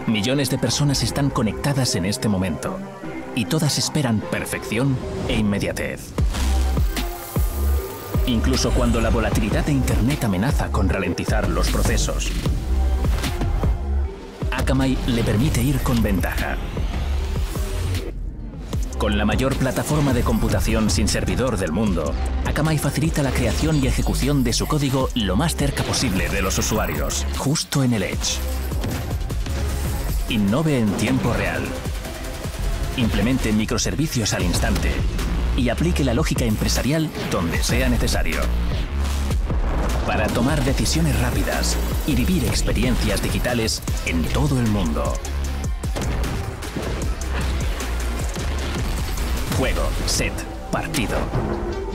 Millones de personas están conectadas en este momento y todas esperan perfección e inmediatez. Incluso cuando la volatilidad de Internet amenaza con ralentizar los procesos, Akamai le permite ir con ventaja. Con la mayor plataforma de computación sin servidor del mundo, Akamai facilita la creación y ejecución de su código lo más cerca posible de los usuarios, justo en el edge. Innove en tiempo real. Implemente microservicios al instante y aplique la lógica empresarial donde sea necesario. Para tomar decisiones rápidas y vivir experiencias digitales en todo el mundo. Juego, set, partido.